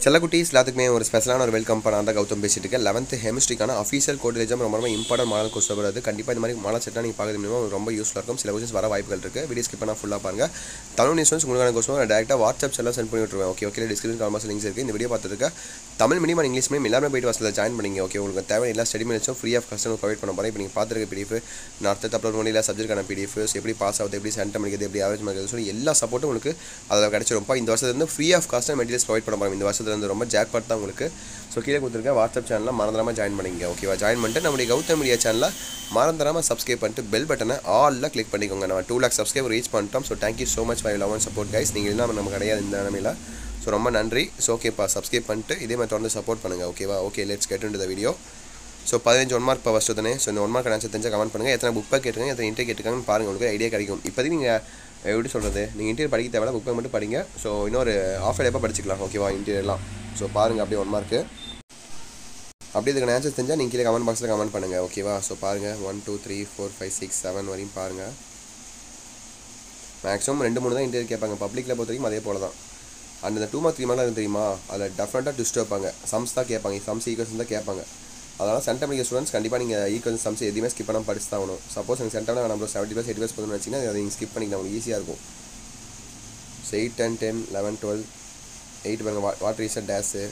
செல்லக்குட்டீஸ் எல்லாத்துக்குமே ஒரு ஸ்பெஷலான ஒரு வெல்கம் பண்ணாத கௌதம் பேசிட்டு இருக்கேன். 11th ஹெமிஸ்ட்ரிக்கான அஃபீஷியல் கோட் எக்ஸாம் ரொம்ப இம்பார்ட்டன்ட் மாடல் கொஸ்டின் வருது. கண்டிப்பாக இந்த மாதிரி மாடல் செட்டாக நீங்கள் பார்க்கறது மூலமாக ரொம்ப யூஸ்ஃபுல்லாக இருக்கும். சில கொஸ்டின்ஸ் வர வாய்ப்புகள் இருக்குது. வீடியோ ஸ்கிப் பண்ணால் ஃபுல்லாக பாருங்கள். தமிழ் நியூஸ் உங்களுக்கான கொஸ்டின் நான் டேரெக்டாக வாட்ஸ்அப் எல்லாம் சென்ட் பண்ணி விட்டுருவேன். ஓகே டிஸ்கிரிப்ஷன் கால்மாஸ் லிங்க்ஸ் இருக்குது. இந்த வீடியோ பார்த்துருக்க Tamil medium and English medium எல்லாமே போய்ட்டு வாசலில் ஜாயின் பண்ணிங்க. ஓகே, உங்களுக்கு தேவை எல்லா ஸ்டடி மெட்டீரியல்ஸும் ஃப்ரீ ஆஃப் காஸ்ட் ப்ரொவைட் பண்ண போகிறேன். இப்போ நீங்கள் பார்த்துருக்க பிடிஎஃப் நான் அடுத்த அப்லோட் பண்ணி எல்லா சப்ஜெக்டான பிடிஎஃப் எப்படி பாஸ் ஆகுது, எப்படி சென்டம் பண்ணிக்கிறது, எப்படி ஆவரேஜ் மார்க் சொல்லி எல்லா சப்போர்ட்டும் உங்களுக்கு அதில் கிடச்சிருப்பா. இந்த வருஷத்துலேருந்து free of cost materials provide பண்ண போகிறோம். இந்த வருஷத்துலேருந்து ரொம்ப ஜாக் பார்ட் தான் உங்களுக்கு. ஸோ கீழே கொடுத்துருக்க வாட்ஸ்அப் சேனலில் மறந்துடாமல் ஜாயின் பண்ணிங்க. ஓகேவா, ஜாயின் பண்ணிட்டு நம்முடைய கௌதம் மீடியா சேனலில் மறந்துடாமல் சப்ஸ்கிரைப் பண்ணிட்டு பெல் பட்டனை ஆலில் கிளிக் பண்ணிக்கோங்க. நம்ம 2 lakh சப்ஸ்கிரைபர் ரீச் பண்ணிட்டோம். So thank you so much for love and support guys. நீங்கள் இல்லாமல் நம்ம கிடையாது இந்த நிலமையில். ஸோ ரொம்ப நன்றி. ஸோ ஓகேப்பா, சப்ஸ்கிரைப் பண்ணிட்டு இதே மாதிரி தொடர்ந்து சப்போர்ட் பண்ணுங்கள். ஓகேவா, okay let's get into the video. So 15 1 mark இப்போ ஃபஸ்ட்டு தானே. ஸோ இந்த 1 மார்க் ஆன்சர் தெரிஞ்சால் கமெண்ட் பண்ணுங்கள். எத்தனை புக் பேக் கேட்டுருக்காங்க, எத்தனை இன்டர்வியூ கேட்டுருக்காங்கன்னு பாருங்கள். உங்களுக்கு ஐடியா கிடைக்கும். இப்போதைக்கு நீங்கள் எப்படி சொல்கிறது, நீங்கள் இன்டர்வியூ படிக்க தேவையில்ல, புக் பேக் மட்டும் படிங்க. ஸோ இன்னொரு ஆஃப் டே எப்போ படிச்சிக்கலாம். ஓகேவா, இன்டர்வியூலாம். ஸோ பாருங்கள் அப்படியே 1 மார்க்கு அப்படியே இதுக்கு ஆன்சர் தெரிஞ்சால் நீங்கள் கீழே கமெண்ட் பாக்ஸில் கமெண்ட் பண்ணுங்கள். ஓகேவா, ஸோ பாருங்கள் 1 2 3 4 5 6 7 வரையும் பாருங்கள். மேக்ஸிமம் 2 3 தான் இன்டர்வியூ கேட்பாங்க. பப்ளிக்கில் பொறுத்த வரைக்கும் அதே போல தான். அண்ட் இந்த 2 மார்க் 3 மார்க்லாம் தெரியுமா, அதில் டெஃபினட்டாக ட்விஸ்ட் வைப்பாங்க. சம்ஸ் தான் கேட்பாங்க, சம்ஸ் ஈக்குவல்ஸ் தான் கேட்பாங்க. அதனால் சென்டம் படிக்கிற ஸ்டூடெண்ட்ஸ் கண்டிப்பாக நீங்கள் ஈக்குவல்ஸ் சம்ஸ் எதுவுமே ஸ்கிப் பண்ணாமல் படிச்சு தான் ஆகணும். சப்போஸ் எனக்கு சென்டம்ல நம்ம 70% 80% போதும்னு வச்சிங்கன்னா அதை நீங்கள் ஸ்கிப் பண்ணிக்கலாம், உங்களுக்கு ஈஸியாக இருக்கும். ஸோ 8 10 10 11 12 8 பாருங்கள் வாட் ரீசன் டேஸு.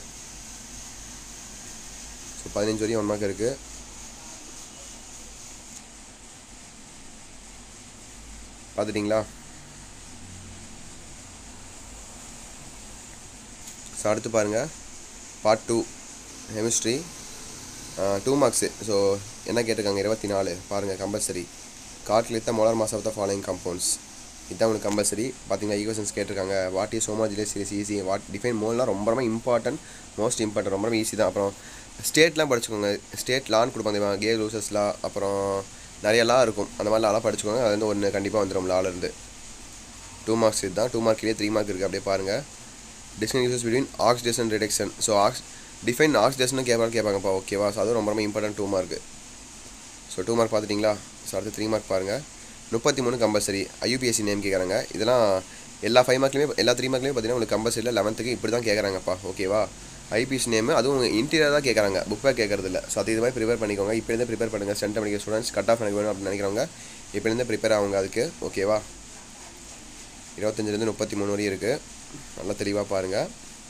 ஸோ 15 வரையும் 1 மார்க் இருக்குது. பார்த்துட்டிங்களா? ஸோ அடுத்து பாருங்கள் பார்ட் 2 கெமிஸ்ட்ரி 2 மார்க்ஸு. ஸோ என்ன கேட்டிருக்காங்க 24 பாருங்கள். Compulsory calculate the molar mass of the following compounds. இதுதான் உங்களுக்கு கம்பல்சரி. பார்த்தீங்கன்னா ஈக்குவேஷன்ஸ் கேட்டிருக்காங்க. What is homogeneous series easy. What define மோல்னால் ரொம்ப இம்பார்ட்டன்ட், மோஸ்ட் இம்பார்ட்டன்ட், ரொம்ப ஈஸி தான். அப்புறம் ஸ்டேட்லாம் படிச்சுக்கோங்க. ஸ்டேட் லான்னு கொடுப்பாங்க, கே லூசஸ் லா, அப்புறம் நிறைய லா இருக்கும். அந்த மாதிரி லாலாம் படிச்சுக்கோங்க. அது வந்து ஒன்று கண்டிப்பாக வந்துடும் லாலேருந்து. 2 மார்க்ஸ் இதுதான். 2 மார்க்லேயே 3 மார்க் இருக்குது. அப்படியே பாருங்கள். Distinguishes between oxidation reduction. So define oxidation கேட்பாங்கப்பா. ஓகேவா, ஸோ அதுவும் ரொம்ப இம்பார்ட்டன்ட் 2 மார்க்கு. ஸோ 2 மார்க் பார்த்துட்டிங்களா? ஸோ அடுத்து 3 மார்க் பாருங்கள். 33 கம்பல்சரி. ஐயூபிஎஸ்சி நேம் கேட்குறாங்க. இதெல்லாம் எல்லா 5 மார்க்லேயுமே எல்லா 3 மார்க்லேயுமே பார்த்தீங்கன்னா உங்களுக்கு கம்பல்சரியில் 11th இப்படி தான் கேட்குறாங்கப்பா. ஓகேவா, ஐபிஎஸ்சி நேம் அதுவும் இன்டீரியர் தான் கேட்குறாங்க, புக் பேக் கேட்கறது இல்லை. ஸோ அது இது மாதிரி ப்ரிப்பேர் பண்ணிக்கோங்க. இப்போலேருந்து ப்ரிப்பேர் பண்ணுங்கள். சென்டம் படிக்கிற ஸ்டூடெண்ட்ஸ் கட் ஆஃப் எனக்கு வேணும் அப்படின்னு நினைக்கிறவங்க இப்போலேருந்து ப்ரிப்பேர் ஆகுங்க அதுக்கு. ஓகேவா, 25 33 வரையும் இருக்குது. நல்லா தெளிவாக பாருங்கள்.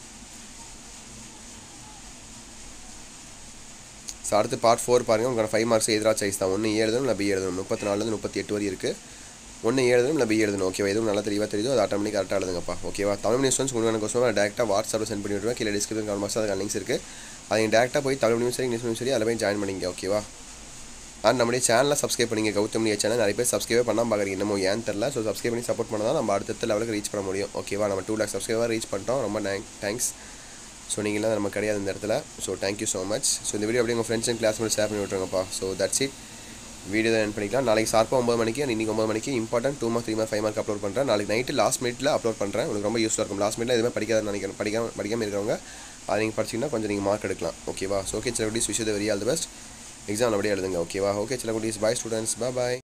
ஸோ அடுத்து பார்ட் 4 பாருங்கள். உங்களோட 5 மார்க்ஸ் எதிராக சாய்ஸ் தான். 1 A எழுதணும், இல்லை B எழுதணும். 34 38 வரை இருக்குது. 1 A எழுதணும், இல்லை B எழுதணும். ஓகேவா, எதுவும் நல்லா தெளிவாக தெரியுது, அது ஆட்டோமேட்டிக் கரெக்டாக எழுதுங்கப்பா. ஓகேவா, தமிழ் நியூஸ் உங்களுக்கு கொஸ்டின் டேரெக்டாக வாட்ஸ்அப்பில் சென்ட் பண்ணி விட்டுருவேன். கீழே டிஸ்கிரிப்ஷன் கால் மார்க்ஸ் அதுக்கு லிங்க்ஸ் இருக்குது. அதை நீங்கள் டேரெக்டாக போய் தமிழ் நியூஸ் சரி இங்கிலீஷ் நியூஸ் சரி அதில் போய் ஜாயின் பண்ணிங்க. ஓகேவா, அண்ட் நம்மளுடைய சேனலில் சப்ஸ்கிரைப் பண்ணிங்க. கௌதம் மீடியா சேனல் நிறைய பேர் சப்ஸ்கிரைப் பண்ணாமல் பார்க்குறீங்க, இன்னமும் ஏன் தெரில. ஸோ சப்ஸ்கிரைப் பண்ணி சப்போர்ட் பண்ணால் தான் நம்ம அடுத்த லெவலுக்கு ரீச் பண்ண முடியும். ஓகேவா, நம்ம 2 lakh சப்ஸ்கிரைபர் ரீச் பண்ணிட்டோம். ரொம்ப தேங்க்ஸ். ஸோ நீங்களாம் நம்ம கிடையாது இந்த இடத்துல. So thank you so much. So இந்த வீடியோ அப்படியே உங்கள் ஃப்ரெண்ட்ஸ் அண்ட் கிளாஸ் ஷேர் பண்ணி விட்ருங்கப்பா. So that's it. வீடியோ தான் என் பண்ணிக்கலாம். நாளைக்கு ஷார்ப்பாக 9 மணிக்கு இன்றைக்கி 9 மணிக்கு important 2 mark 3 mark 5 mark upload பண்ணுறேன். நாளைக்கு நைட்டு லாஸ்ட் மினிட்ல அப்லோட் பண்ணுறேன். உங்களுக்கு ரொம்ப யூஸ்ஃபுல்லாக இருக்கும். லாஸ்ட் மினிட்ல எதுவுமே படிக்காத நினைக்கிறேன். படிக்காமல் இருக்கிறவங்க அதை நீங்கள் படிச்சிங்கன்னா கொஞ்சம் நீங்கள் மார்க் எடுக்கலாம். ஓகேவா, ஸோ ஓகே சில குட்டீஸ் wish the very all the best. Exam அப்படியே எழுதுங்க. ஓகேவா, ஓகே சில குட்டீஸ் பாய் ஸ்டூடெண்ட்ஸ், பாய்.